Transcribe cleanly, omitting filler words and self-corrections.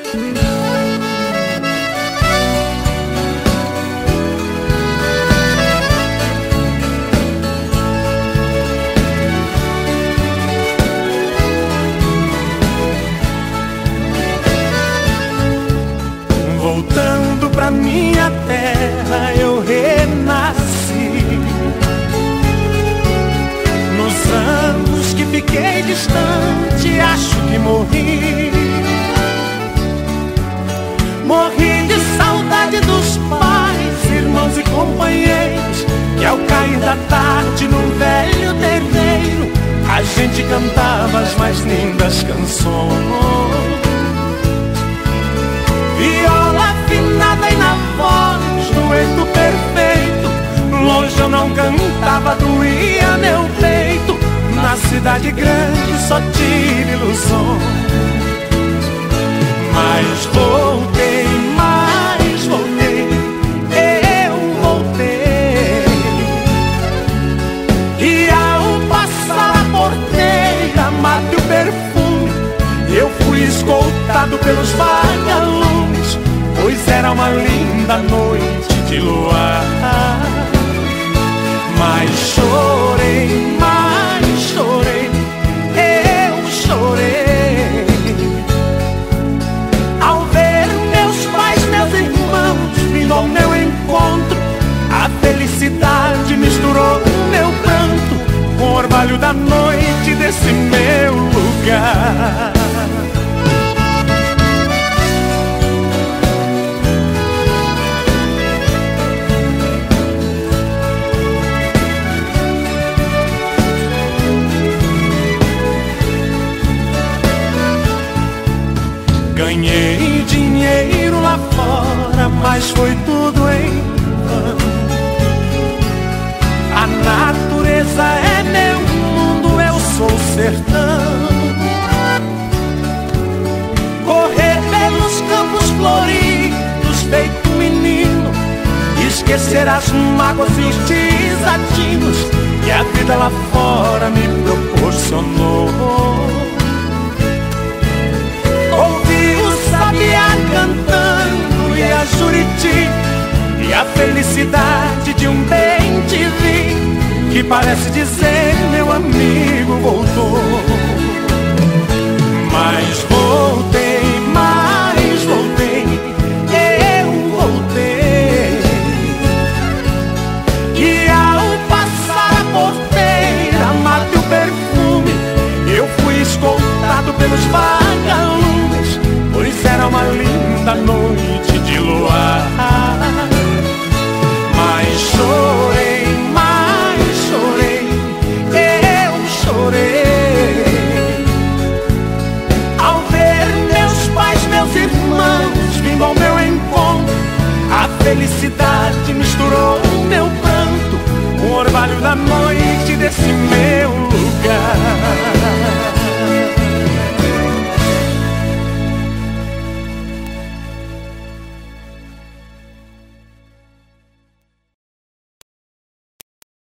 Voltando pra minha terra eu renasci. Nos anos que fiquei distante, acho que morri. Morri de saudade dos pais, irmãos e companheiros, que ao cair da tarde num velho terreiro a gente cantava as mais lindas canções. Viola afinada e na voz, dueto perfeito. Longe eu não cantava, doía meu peito. Na cidade grande só tive ilusão. Mas voltei, eu voltei. E ao passar a porteira, mate o perfume, eu fui escoltado pelos vagalumes, pois era uma linda noite de luar. Mas chorei, eu chorei, ao ver meus pais, meus irmãos vindo ao meu encontro. A felicidade misturou meu pranto com o orvalho da noite desse meu lugar. Ganhei dinheiro lá fora, mas foi tudo em vão. A natureza é meu mundo, eu sou o sertão. Correr pelos campos floridos feito menino, esquecer as mágoas e os desatinos que a vida lá fora me proporcionou. Cantando e a Juriti, e a felicidade de um bem-te-vi que parece dizer meu amigo voltou. Mas voltei, eu voltei. E ao passar a porteira, mate o perfume, eu fui escoltado pelos vagalumes, pois era uma linda noite de luar. Mas chorei, eu chorei, ao ver meus pais, meus irmãos vindo ao meu encontro. A felicidade